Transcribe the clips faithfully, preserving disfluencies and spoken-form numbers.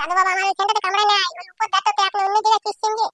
সাধু বাবা আমার এখানটাতে কামড়ায় নাই, ওই উপর দাঁততে আপনি অন্য জায়গায় কিসছেন যে।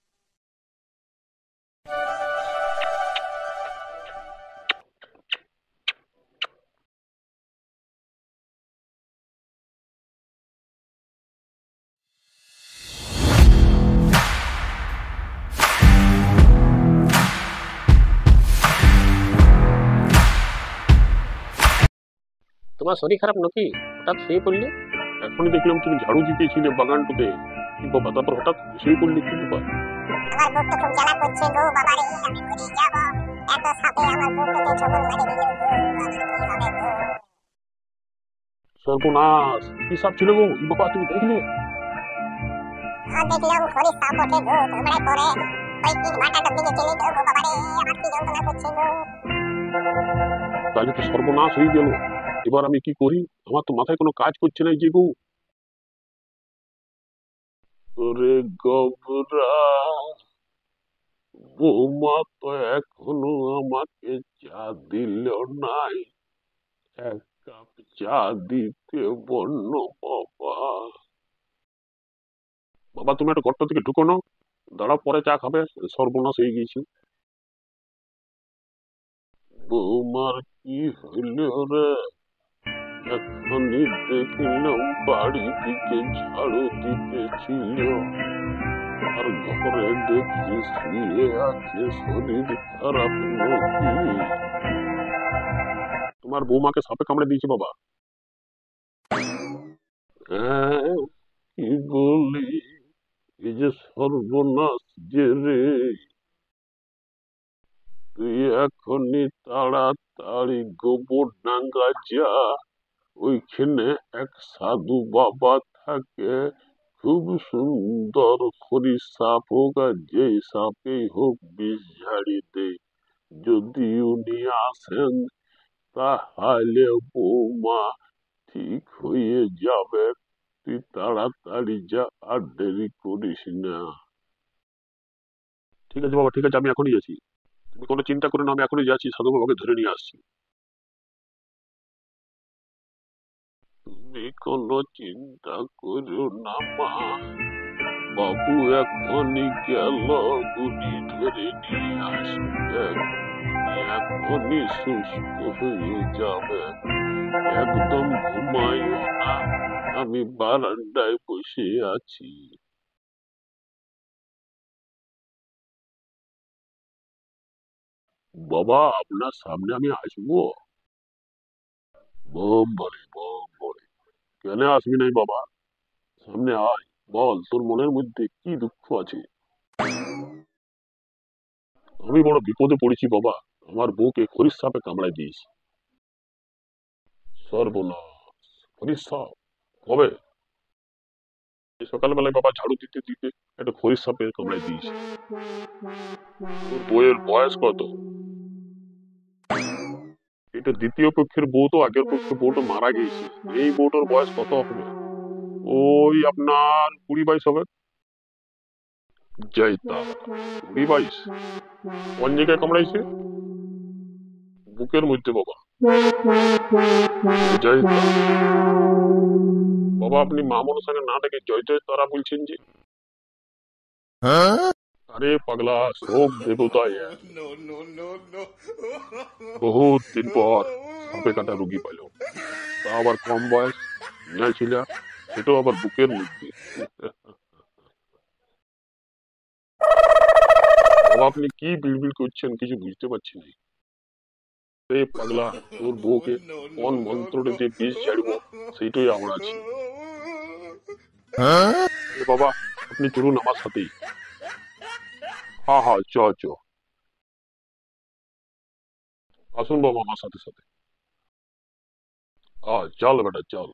তোমার শরীর খারাপ নাকি? হঠাৎ শুয়ে পড়লে? এখনই দেখলাম তুমি ঝাড়ু দিতেছিলে বাগানটুতে, কি বাবা তারপর হঠাৎ শুয়ে পড়লে, কি ব্যাপার? আমার বুকটা খুব জ্বালা করছে গো বাবা রে, আমি মরে যাব। এত সাপে আমার বুকটাতে ছোবল মেরে দিল গো, আমার কি হবে গো? সর্বনাশ, কি সাপ ছিল গো বাবা, তুমি দেখলে? আর দেখলাম ঘরে সাপ ওঠে গো, কামড়ায় পড়ে। ওই তিন মাথাটার দিকে চলে গেল গো বাবা রে, আমার কি যন্ত্রণা করছে গো। তাহলে তো সর্বনাশ হয়ে গেল। এবার আমি কি করি? আমার তো মাথায় কোনো কাজ করছে না যে গো। ওরে গবরা, বৌমা তো এখনো আমাকে চা দিল নাই। এক কাপ চা দিতে বন্য বাবা। বাবা তুমি একটা গর্ত থেকে ঢুকো না, দাঁড়াও পরে চা খাবে। সর্বনাশ হয়ে গেছি। বৌমার কি হইল রে? এখনই দেখলাম বাড়ি দিকে ঝাড়ু দিতেছিল, আর ঘরে দেখি শুয়ে আছে। শরীর খারাপ নাকি? তোমার বৌমাকে সাপে কামড়ে দিয়েছে বাবা। হ্যাঁ, কি বলি, এই যে সর্বনাশ যে রে। তুই এখনই তাড়াতাড়ি গোবর ডাঙ্গা যা, ওইখানে এক সাধু বাবা থাকে। খুব সুন্দর খড়ি সাপ হোক আর যেই সাপেই হোক বিষ ঝাড়ি দে। যদি উনি আসেন তাহলে বৌমা ঠিক হয়ে যাবে। তুই তাড়াতাড়ি যা, আর দেরি করিস না। ঠিক আছে বাবা, ঠিক আছে, আমি এখনই যাচ্ছি। তুমি কোনো চিন্তা করো না, আমি এখনই যাচ্ছি, সাধু বাবাকে ধরে নিয়ে আসছি। তুমি কোনো চিন্তা করো না মা, বাবু এখনই গেল, উনি ধরে নিয়ে আসবে। এখনই সুস্থ হয়ে যাবে। একদম ঘুমাইও না, আমি বারান্দায় বসে আছি। বাবা আপনার সামনে আমি আসবো? বোম বলে বোম বলে, কেন আসবি নাই বাবা? সামনে আয়, বল তোর মনের মধ্যে কি দুঃখ আছে। আমি বড় বিপদে পড়েছি বাবা, আমার বউকে খরিস সাপে কামড়ায় দিয়েছি। সর্বনাশ, খরিস সাপ? কবে? এই সকালবেলায় বাবা ঝাড়ু দিতে দিতে একটা খরিস সাপে কামড়ায় দিয়েছি। তোর বউয়ের বয়স কত? এটা দ্বিতীয় পক্ষের বউ, তো আগের পক্ষের বউটা মারা গিয়েছে। এই বউটার বয়স কত হবে? ওই আপনার কুড়ি বাইশ হবে। জয় তা, কুড়ি বাইশ? কোন জায়গায় কামড়াইছে? বুকের মধ্যে বাবা। জয় তা। বাবা আপনি মা মনসাকে না ডেকে জয় জয় তারা বলছেন যে? আরে পাগলা, সব দেবতা এক। বহুত দিন পর সাপে কাটা রুগী পাইল, তা আবার কম বয়স, মেয়ে ছিল, সেটাও আবার বুকের মধ্যে। বাবা আপনি কি বিড়বিড় করছেন, কিছু বুঝতে পারছি না। এই পাগলা, তোর বউকে কোন মন্ত্রটা দিয়ে বিষ ঝাড়বো সেইটাই আমরা আছি। এ বাবা আপনি চলুন আমার সাথেই। হ্যাঁ হ্যাঁ, চ চ, আসুন বাবা আমার সাথে সাথে। হ্যাঁ চল বেটা চল।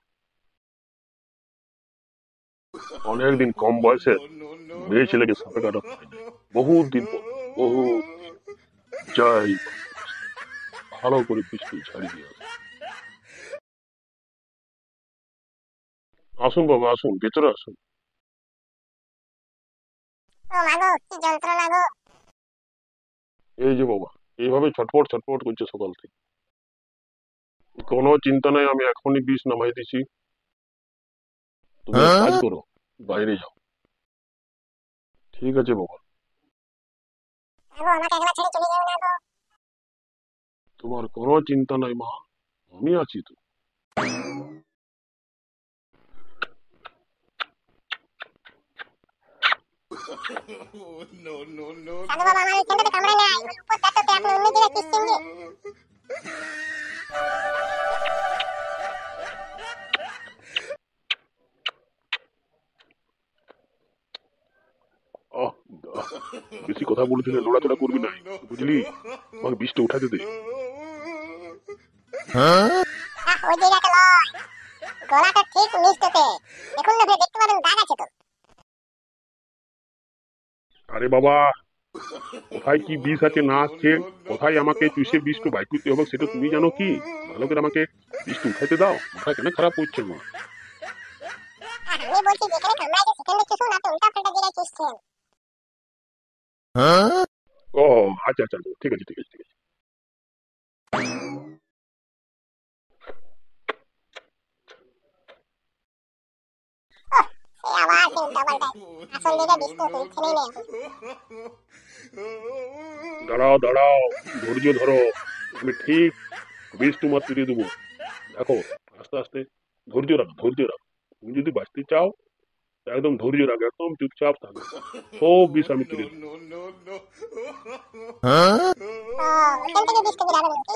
অনেকদিন কম বয়সে মেয়ে ছেলেকে সাপে কাটা হয়নি, বহুত দিন পর, বহুত। যাই ভালো করে পিছু ছাড়ি দিয়ে আসুন। আসুন বাবা আসুন, ভেতরে আসুন। ও মা গো, কি যন্ত্রণা গো। এই যে বাবা, এইভাবে ছটপট ছটপট করছে সকাল থেকে। কোনো চিন্তা নাই, আমি এখনই বিষ নামাই দিছি। তুমি এক কাজ করো, বাইরে যাও। ঠিক আছে বাবা, আগো আমাকে একলা ছেড়ে চলে যাও না গো। তোমার কোনো চিন্তা নাই মা, আমি আছি তো। সাধু বাবা আমার এখানটাতে কামড়ায় না, এবার উপর দাঁততে আপনি অন্য জায়গায় কিসছেন যে। আহ আহ, বেশি কথা বলছিলে, লড়াচড়া করবি না, বুঝলি? আমাকে বিষটা উঠাতে দে। আহ ওই জায়গাটা লয়, গলাটা ঠিক নিচটাতে। দেখুন না ভাই, দেখতে পাবেন দাগ আছে তো। আরে বাবা, কোথায় কি বিষ আছে না আছে, কোথায় আমাকে চুষে বিষটা বাইর করতে হবে সেটা তুমি জানো কি? ভালো করে আমাকে বিষটা উঠাইতে দাও। মাথা কেন খারাপ হচ্ছে মা? আহ, আমি বলছি যেখানে কামড়াইছে সেখানে চুষুন, আপনি উল্টা পাল্টা জায়গায় চুষছেন। ও আচ্ছা আচ্ছা আচ্ছা, ঠিক আছে ঠিক আছে ঠিক আছে। সে আবার সেই উল্টা পাল্টা, আসল জায়গায় বিষ তো তুই থেমেই নেই এখন। দাঁড়াও দাঁড়াও, ধৈর্য ধরো, আমি ঠিক বিষ তোমার তুলে দেবো। দেখো, আস্তে আস্তে, ধৈর্য রাখো ধৈর্য রাখো। তুমি যদি বাঁচতে চাও একদম ধৈর্য রাখো, একদম চুপচাপ থাকো, সব বিষ আমি তুলে দেবো। ও ওখান থেকে বিষটা বেরাবে নাকি?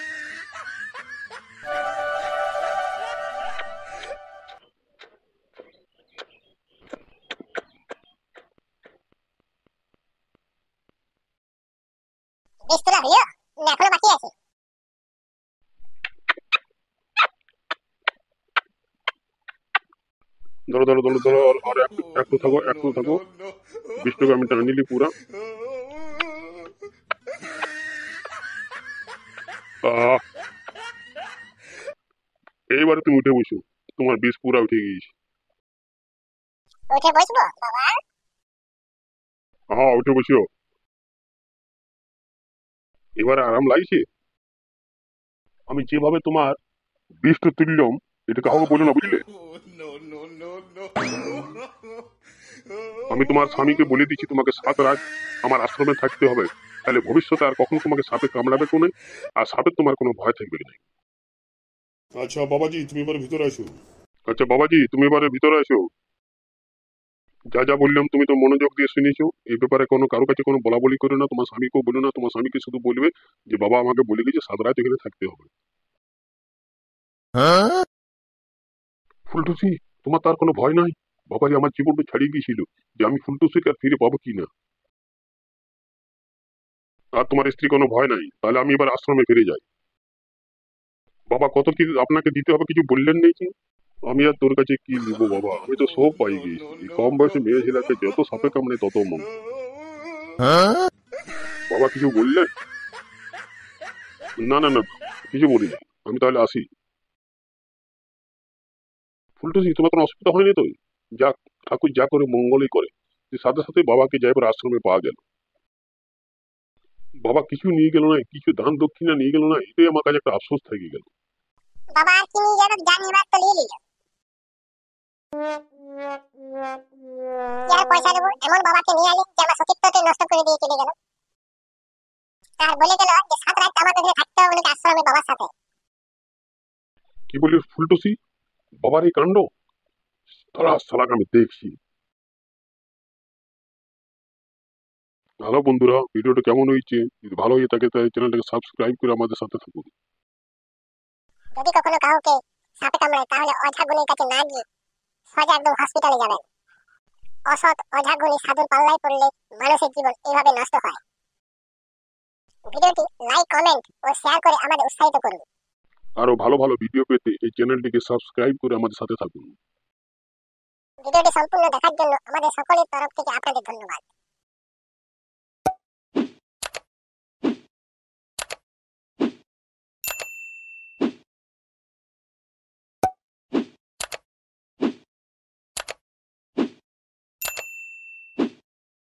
বিষ তোলা হলো না এখনো বাকি আছে? ধরো ধরো ধরো ধরো, আর আর একটু একটু থাকো একটু থাকো, বিষটাকে আমি টানে নিলি পুরা। আহ, এইবারে তুমি উঠে বসো, তোমার বিষ পুরা উঠে গিয়েছে। উঠে বসবো বাবা? হ্যাঁ উঠে বসো, এবারে আরাম লাগছে? আমি যেভাবে তোমার বিষটা তুললাম, এটা কাউকে বলো না, বুঝলে? আমি তোমার স্বামীকে বলে দিচ্ছি তোমাকে সাত রাত আমার আশ্রমে থাকতে হবে, তাহলে ভবিষ্যতে আর কখনো তোমাকে সাপে কামড়াবে কোনে, আর সাপের তোমার কোনো ভয় থাকবে না। আচ্ছা বাবাজি, তুমি এবার ভিতরে আসো। আচ্ছা বাবাজি, তুমি এবারে ভিতরে আসো। যা যা বললাম তুমি তো মনোযোগ দিয়ে শুনেছো। এই ব্যাপারে কোনো কারো কাছে কোনো বলা বলি করো না, তোমার স্বামীকেও বলো না। তোমার স্বামীকে শুধু বলবে যে বাবা আমাকে বলে গেছে সাত রাত এখানে থাকতে হবে। ফুলটুসি, তোমার তার কোনো ভয় নাই? বাবাজি আমার জীবনটা ছাড়িয়ে গিয়েছিল, যে আমি ফুলটুসিকে আর ফিরে পাবো কিনা। আর তোমার স্ত্রী কোনো ভয় নাই? তাহলে আমি এবার আশ্রমে ফিরে যাই। বাবা কত কি আপনাকে দিতে হবে কিছু বললেন নাকি? আমি আর তোর কাছে কি নিবো বাবা, আমি তো সব পাই গেছি। এই কম বয়সে মেয়ে ছেলেকে যত সাপে কামড়ে তত মন। বাবা কিছু বললেন? না না না, কিছু বলিনি। আমি তাহলে আসি। ফুলটুসি, তোমার কোনো অসুবিধা হয়নি তো? যাক, ঠাকুর যা করে মঙ্গলই করে, যে সাথে সাথে বাবাকে যাইবার আশ্রমে পাওয়া গেল। বাবা কিছু নিয়ে গেল না, কিছু দান দক্ষিণা নিয়ে গেল না, এটাই আমার কাছে একটা আফসোস থেকে গেল। বাবা আর কি নিয়ে যাবে, যা নিবার তো নিয়ে নিল। কি আর পয়সা দেবো, এমন বাবাকে নিয়ে আলি যে আমার সতীত্বটাই নষ্ট করে দিয়ে চলে গেল। আর বলে গেল যে সাত রাত আমাকে এখানে থাকতে হবে বলে আশ্রমে বাবার সাথে। কি বলিস ফুলটুসি, বাবার এই কাণ্ড? তারা সালাক আমি দেখছি। হ্যালো বন্ধুরা, ভিডিওটা কেমন হয়েছে? যদি ভালো হয়ে থাকে তাহলে চ্যানেলটাকে সাবস্ক্রাইব করে আমাদের সাথে থাকুন। যদি কখনো কাউকে সাপে কামড়ায় তাহলে ওঝা গুনির কাছে না গিয়ে সোজা একদম হসপিটালে যাবেন। অসৎ ওঝা গুনি সাধুর পাল্লায় পড়লে মানুষের জীবন এইভাবে নষ্ট হয়। ভিডিওটি লাইক, কমেন্ট ও শেয়ার করে আমাদের উৎসাহিত করুন। আরো ভালো ভালো ভিডিও পেতে এই চ্যানেলটিকে সাবস্ক্রাইব করে আমাদের সাথে থাকুন। ভিডিওটি সম্পূর্ণ দেখার জন্য আমাদের সকলের তরফ থেকে আপনাদের ধন্যবাদ।